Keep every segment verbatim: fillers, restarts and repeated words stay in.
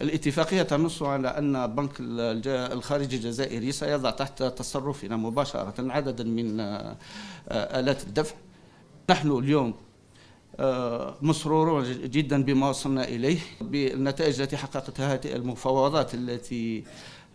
الاتفاقية تنص على أن بنك الخارجي الجزائري سيضع تحت تصرفنا مباشرة عددا من آلات الدفع. نحن اليوم مسرورون جدا بما وصلنا إليه، بالنتائج التي حققتها هذه المفاوضات التي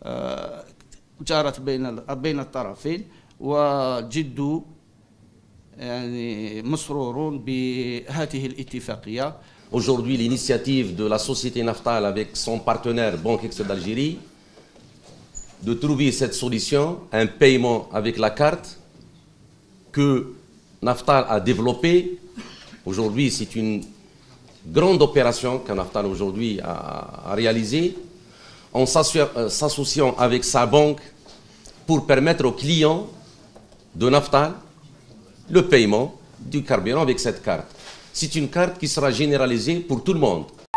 جرت بين بين الطرفين، وجد يعني مسرورون بهذه الاتفاقية. Aujourd'hui, l'initiative de la société Naftal avec son partenaire Banque Extérieure d'Algérie de trouver cette solution, un paiement avec la carte que Naftal a développée. Aujourd'hui, c'est une grande opération que Naftal aujourd'hui a, a réalisée en s'associant avec sa banque pour permettre aux clients de Naftal le paiement du carburant avec cette carte. C'est une carte qui sera généralisée pour tout le monde.